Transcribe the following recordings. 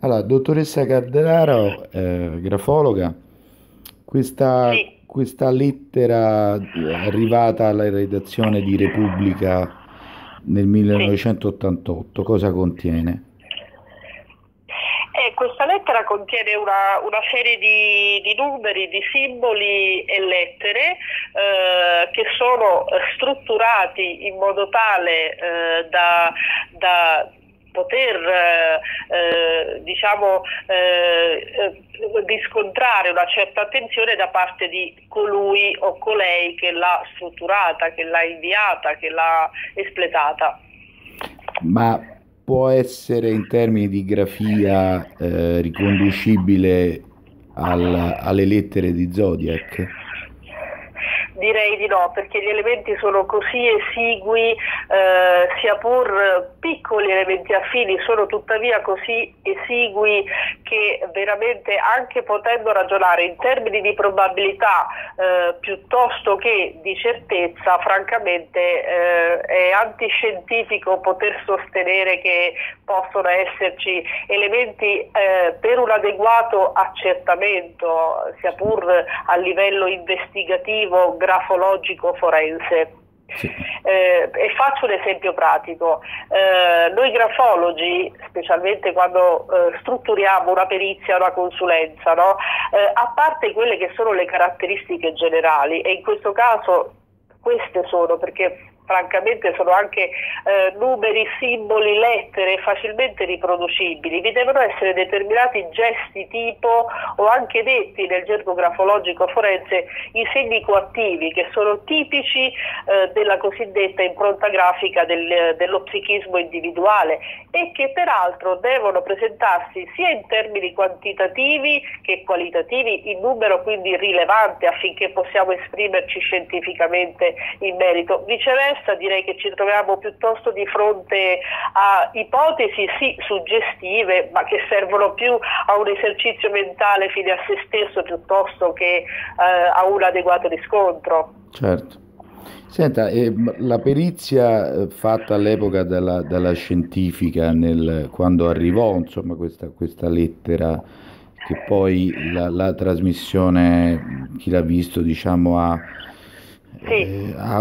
Allora, dottoressa Calderaro, grafologa, Sì, questa lettera arrivata alla redazione di Repubblica nel sì. 1988, cosa contiene? Questa lettera contiene una serie di numeri, di simboli e lettere che sono strutturati in modo tale da poter diciamo, riscontrare una certa attenzione da parte di colui o colei che l'ha strutturata, che l'ha inviata, che l'ha espletata. Ma può essere in termini di grafia riconducibile alle lettere di Zodiac? Direi di no, perché gli elementi sono così esigui, sia pur piccoli elementi affini, sono tuttavia così esigui che veramente, anche potendo ragionare in termini di probabilità piuttosto che di certezza, francamente è antiscientifico poter sostenere che possono esserci elementi per un adeguato accertamento, sia pur a livello investigativo, grafologico, forense. Sì. E faccio un esempio pratico. Noi grafologi, specialmente quando strutturiamo una perizia, una consulenza, no? A parte quelle che sono le caratteristiche generali, e in questo caso queste sono, perché francamente sono anche numeri, simboli, lettere facilmente riproducibili, vi devono essere determinati gesti tipo, o anche detti nel gergo grafologico forense, i segni coattivi, che sono tipici della cosiddetta impronta grafica dello psichismo individuale, e che peraltro devono presentarsi sia in termini quantitativi che qualitativi, in numero quindi rilevante affinché possiamo esprimerci scientificamente in merito. Viceversa, direi che ci troviamo piuttosto di fronte a ipotesi sì suggestive, ma che servono più a un esercizio mentale fine a se stesso piuttosto che a un adeguato riscontro. Certo. Senta, la perizia fatta all'epoca dalla scientifica, quando arrivò, insomma, questa lettera, che poi la trasmissione, chi l'ha visto, diciamo, ha Sì.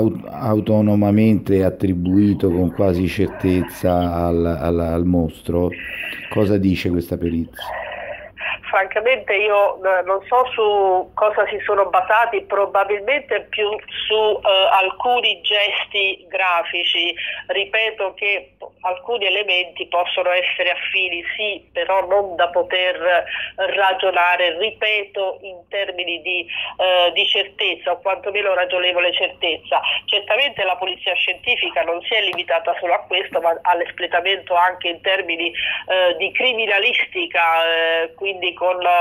autonomamente attribuito con quasi certezza al mostro. Cosa dice questa perizia? Francamente io non so su cosa si sono basati, probabilmente più su alcuni gesti grafici. Ripeto che alcuni elementi possono essere affini, sì, però non da poter ragionare, ripeto, in termini di certezza, o quantomeno ragionevole certezza. Certamente la polizia scientifica non si è limitata solo a questo, ma all'espletamento anche in termini di criminalistica, quindi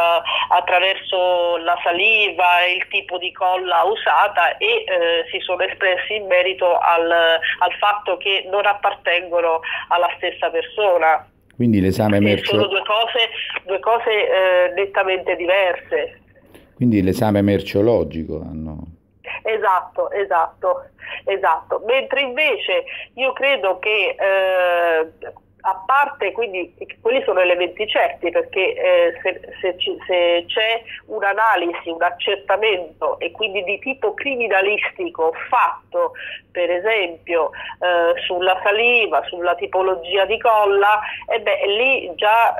attraverso la saliva e il tipo di colla usata, e si sono espressi in merito al fatto che non appartengono alla stessa persona. Quindi E sono due cose nettamente diverse. quindi l'esame merceologico hanno. Esatto, esatto, esatto. Mentre invece io credo che a parte, quindi quelli sono elementi certi, perché se c'è un'analisi, un accertamento, e quindi di tipo criminalistico fatto, per esempio sulla saliva, sulla tipologia di colla, e beh, lì già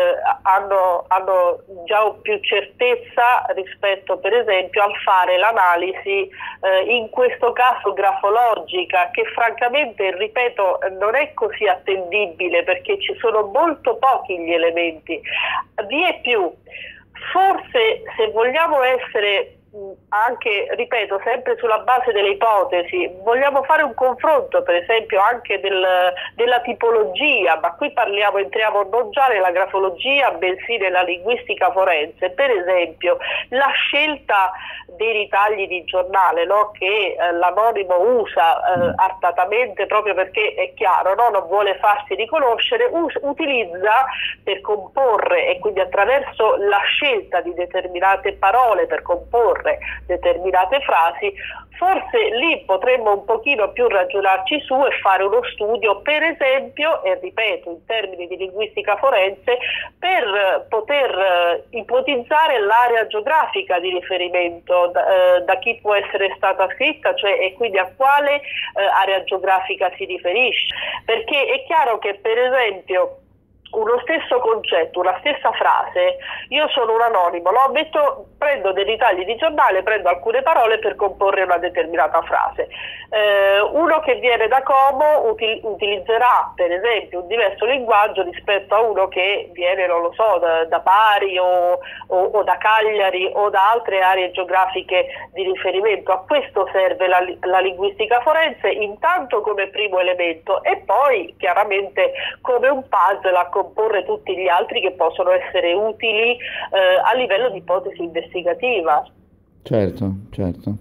hanno già più certezza rispetto per esempio al fare l'analisi in questo caso grafologica, che francamente, ripeto, non è così attendibile perché ci sono molto pochi gli elementi. Vi è più, forse, se vogliamo essere anche, ripeto, sempre sulla base delle ipotesi, vogliamo fare un confronto per esempio anche della tipologia, ma qui entriamo non già nella grafologia bensì nella linguistica forense. Per esempio la scelta dei ritagli di giornale, no? Che l'anonimo usa artatamente, proprio perché è chiaro, no? Non vuole farsi riconoscere, utilizza per comporre, e quindi attraverso la scelta di determinate parole per comporre comporre determinate frasi, forse lì potremmo un pochino più ragionarci su e fare uno studio, per esempio, e ripeto, in termini di linguistica forense, per poter ipotizzare l'area geografica di riferimento, da chi può essere stata scritta, cioè e quindi a quale area geografica si riferisce. Perché è chiaro che, per esempio, uno stesso concetto, una stessa frase, io sono un anonimo, no? Prendo dei ritagli di giornale, prendo alcune parole per comporre una determinata frase. Uno che viene da Como utilizzerà per esempio un diverso linguaggio rispetto a uno che viene, non lo so, da Bari o da Cagliari o da altre aree geografiche di riferimento. A questo serve la linguistica forense, intanto come primo elemento e poi chiaramente come un puzzle a comporre tutti gli altri che possono essere utili a livello di ipotesi investigativa. Certo, certo.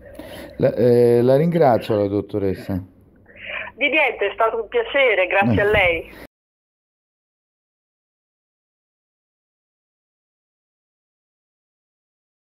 La ringrazio la dottoressa. Di niente, è stato un piacere, grazie a lei.